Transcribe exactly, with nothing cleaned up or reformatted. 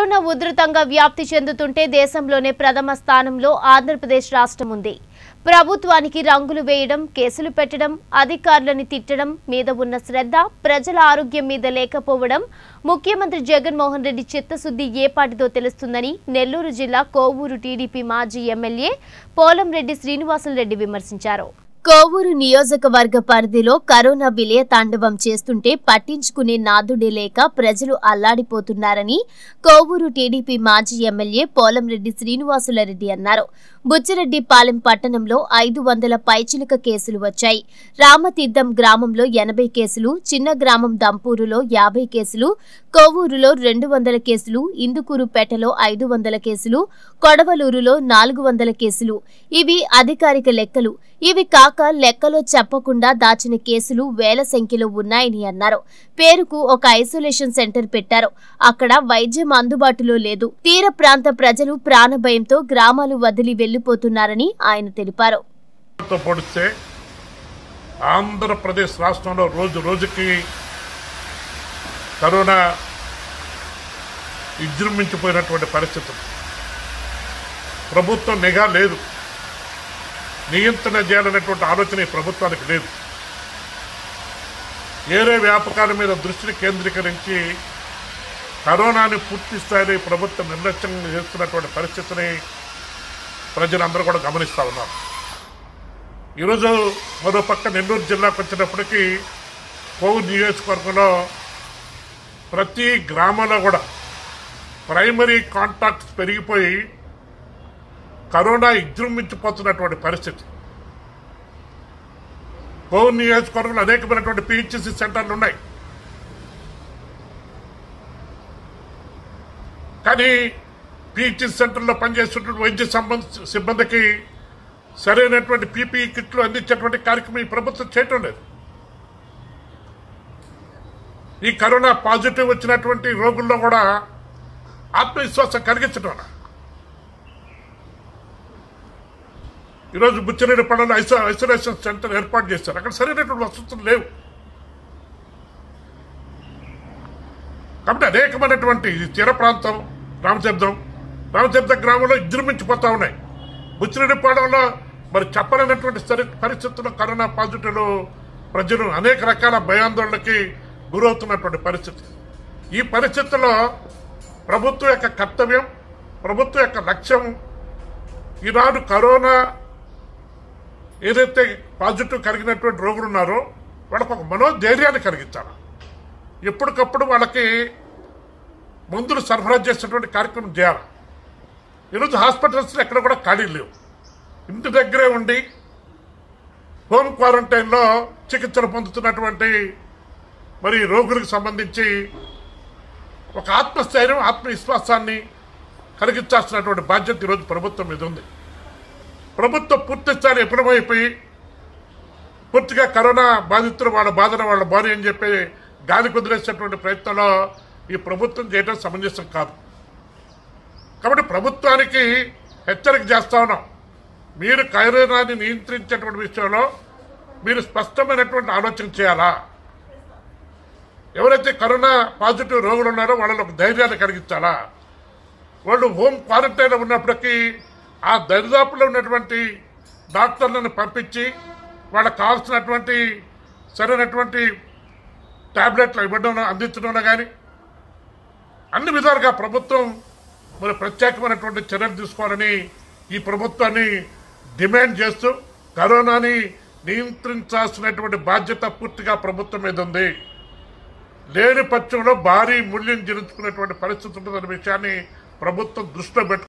Corona ఉధృతంగా వ్యాప్తి చెందుతుంటే దేశంలోనే ప్రథమ స్థానంలో ఆంధ్రప్రదేశ్ రాష్ట్రం ఉంది. ప్రభుత్వానికి రంగులు వేయడం, కేసులు పెట్టడం, అధికారులను తిట్టడం మీద ఉన్న శ్రద్ధ ప్రజల ఆరోగ్యం మీద లేకపోవడం ముఖ్యమంత్రి జగన్మోహన్ రెడ్డి చిత్తశుద్ధి ఏపాటిదో తెలుస్తుందని నెల్లూరు జిల్లా కోవూరు టీడీపీ మాజీ ఎమ్మెల్యే పోలంరెడ్డి శ్రీనివాసులరెడ్డి విమర్శించారు. కోవూరు నియోజకవర్గ పరిధిలో కరోనా విలయ తాండవం చేస్తుంటే పట్టించుకునే నాదుడే లేక ప్రజలు అల్లాడిపోతున్నారని కోవూరు టీడీపీ మాజీ ఎమ్మెల్యే పోలంరెడ్డి శ్రీనివాసులరెడ్డి అన్నారు. బుచ్చిరెడ్డిపాలెం పట్టణంలో ఐదు వందల పైచిలుక కేసులు వచ్చాయి. రామతీర్థం గ్రామంలో ఎనభై కేసులు, చిన్న గ్రామం దంపూరులో యాభై కేసులు, కోవూరులో రెండు వందల కేసులు, ఇందుకూరుపేటలో ఐదు వందల కేసులు, కొడవలూరులో నాలుగు వందల కేసులు. ఇవి అధికారిక లెక్కలు. ఇవి కాక లెక్కలో చెప్పకుండా దాచిన కేసులు వేల సంఖ్యలో ఉన్నాయని అన్నారు. పేరుకు ఒక ఐసోలేషన్ సెంటర్ పెట్టారు. అక్కడ వైద్యం అందుబాటులో లేదు. తీర ప్రాంత ప్రజలు ప్రాణభయంతో గ్రామాలు వదిలి వెళ్లిపోతున్నారని ఆయన తెలిపారు. ఆంధ్రప్రదేశ్ రాష్ట్రంలో రోజు రోజుకి కరోనా విజృంభించిపోయినటువంటి పరిస్థితులు. ప్రభుత్వం నిఘా లేదు, నియంత్రణ చేయాలనేటువంటి ఆలోచన ఈ ప్రభుత్వానికి లేదు. ఏరే వ్యాపకాల మీద దృష్టిని కేంద్రీకరించి కరోనాని పూర్తి స్థాయిలో ఈ ప్రభుత్వం నిర్లక్ష్యం చేస్తున్నటువంటి పరిస్థితిని ప్రజలందరూ కూడా గమనిస్తూ ఉన్నారు. ఈరోజు మరో పక్క నెల్లూరు జిల్లాకు వచ్చినప్పటికీ కోవూరు నియోజకవర్గంలో ప్రతి గ్రామంలో కూడా ప్రైమరీ కాంటాక్ట్స్ పెరిగిపోయి కరోనా విజృంభించిపోతున్నటువంటి పరిస్థితి. కోవూరు నియోజకవర్గంలో అనేకమైనటువంటి పిహెచ్సి సెంటర్లు ఉన్నాయి. కానీ పిహెచ్సి సెంటర్లో పనిచేస్తున్నటువంటి వైద్య సంబంధ సిబ్బందికి సరైనటువంటి పీపీఈ కిట్లు అందించేటువంటి కార్యక్రమం ఈ ప్రభుత్వం చేయటం లేదు. ఈ కరోనా పాజిటివ్ వచ్చినటువంటి రోగుల్లో కూడా ఆత్మవిశ్వాసం కలిగించడం. ఈరోజు బుచ్చిరెడ్డిపాలెంలో ఐసో ఐసోలేషన్ సెంటర్ ఏర్పాటు చేశారు. అక్కడ సరైనటువంటి వసతులు లేవు. కాబట్టి అనేకమైనటువంటి తీర ప్రాంతం రామతీర్థం రామతీర్థం గ్రామంలో విజృంభించిపోతా ఉన్నాయి. బుచ్చిరెడ్డిపాలెంలో మరి చెప్పలేనటువంటి పరిస్థితుల్లో కరోనా పాజిటివ్లు ప్రజలు అనేక రకాల భయాందోళనకి గురవుతున్నటువంటి పరిస్థితి. ఈ పరిస్థితుల్లో ప్రభుత్వం యొక్క కర్తవ్యం, ప్రభుత్వం యొక్క లక్ష్యం ఈనాడు కరోనా ఏదైతే పాజిటివ్ కలిగినటువంటి రోగులు ఉన్నారో వాళ్ళకు ఒక మనోధైర్యాన్ని కలిగించాలి. ఎప్పటికప్పుడు వాళ్ళకి మందులు సరఫరా చేసేటువంటి కార్యక్రమం చేయాలి. ఈరోజు హాస్పిటల్స్లో ఎక్కడ కూడా ఖాళీ లేవు. ఇంటి దగ్గరే ఉండి హోమ్ క్వారంటైన్లో చికిత్సలు పొందుతున్నటువంటి మరి రోగులకు సంబంధించి ఒక ఆత్మస్థైర్యం, ఆత్మవిశ్వాసాన్ని కలిగించాల్సినటువంటి బాధ్యత ఈరోజు ప్రభుత్వం మీద ఉంది. ప్రభుత్వం పూర్తి స్థాయి విఫలమైపోయి పూర్తిగా కరోనా బాధితులు వాళ్ళ బాధన వాళ్ళ బారి అని చెప్పి గాలి కుదిరేసేటువంటి ప్రయత్నంలో ఈ ప్రభుత్వం చేయడం సమంజసం కాదు. కాబట్టి ప్రభుత్వానికి హెచ్చరిక చేస్తా ఉన్నాం. మీరు కరోనాని నియంత్రించేటువంటి విషయంలో మీరు స్పష్టమైనటువంటి ఆలోచన చేయాలా. ఎవరైతే కరోనా పాజిటివ్ రోగులు ఉన్నారో వాళ్ళలో ఒక ధైర్యాన్ని కలిగించాలా. వాళ్ళు హోమ్ క్వారంటైన్లో ఉన్నప్పటికీ ఆ దరిదాపులో ఉన్నటువంటి డాక్టర్లను పంపించి వాళ్ళకు కావాల్సినటువంటి సరైనటువంటి టాబ్లెట్లు ఇవ్వడం అందించడంలో కానీ అన్ని విధాలుగా ప్రభుత్వం మరి ప్రత్యేకమైనటువంటి చర్యలు తీసుకోవాలని ఈ ప్రభుత్వాన్ని డిమాండ్ చేస్తూ కరోనాని నియంత్రించాల్సినటువంటి బాధ్యత పూర్తిగా ప్రభుత్వం మీద ఉంది. లేని పక్షంలో భారీ మూల్యం చెల్లించుకునేటువంటి పరిస్థితి ఉంటుందనే విషయాన్ని ప్రభుత్వం దృష్టిలో పెట్టు